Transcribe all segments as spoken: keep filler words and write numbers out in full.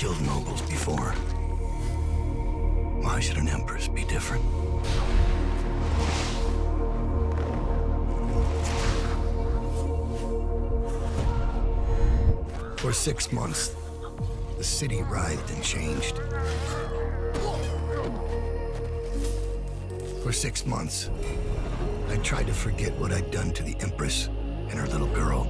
killed nobles before. Why should an empress be different? For six months, the city writhed and changed. For six months, I tried to forget what I'd done to the Empress and her little girl.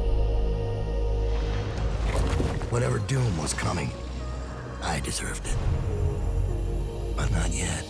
Whatever doom was coming, I deserved it. But not yet.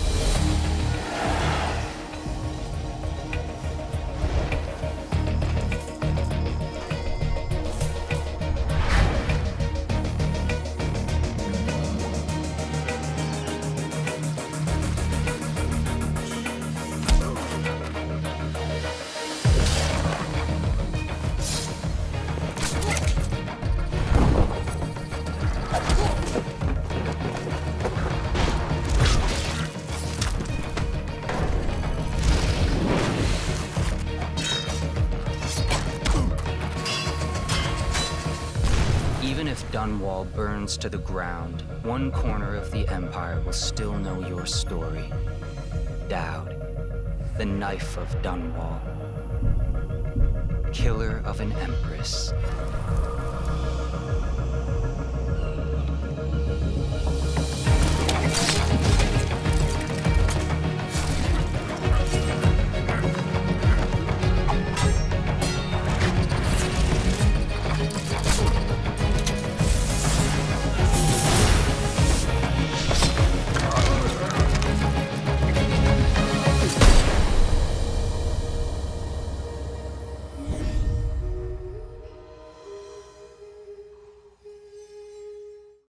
Even if Dunwall burns to the ground, one corner of the Empire will still know your story. Dowd, the Knife of Dunwall. Killer of an Empress.